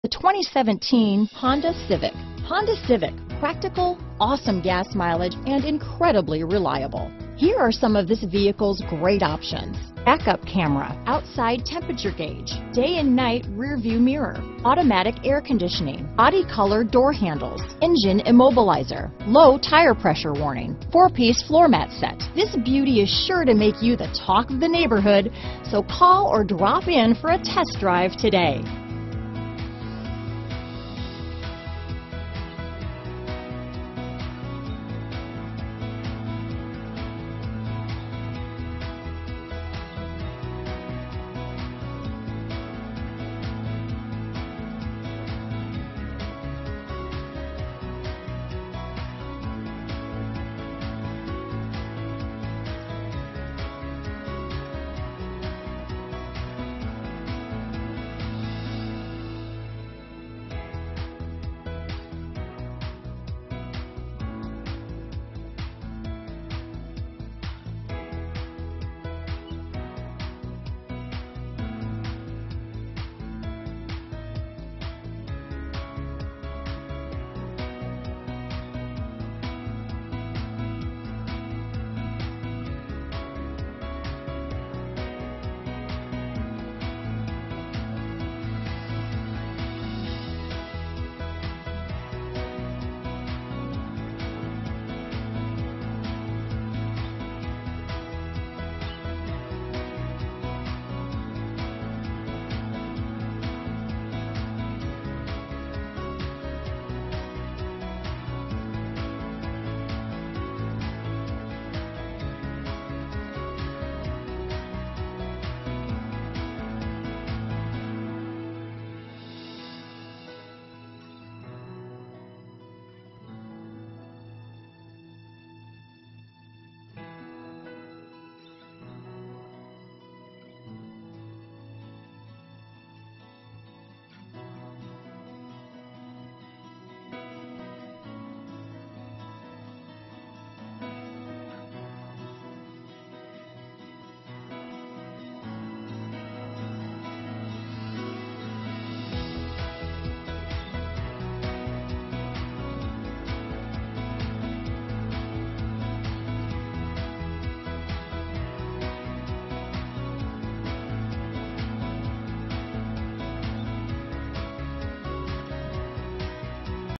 2017 Honda Civic. Honda Civic, practical, awesome gas mileage, and incredibly reliable. Here are some of this vehicle's great options: backup camera, outside temperature gauge, day and night rear view mirror, automatic air conditioning, body color door handles, engine immobilizer, low tire pressure warning, 4-piece floor mat set. This beauty is sure to make you the talk of the neighborhood, so call or drop in for a test drive today.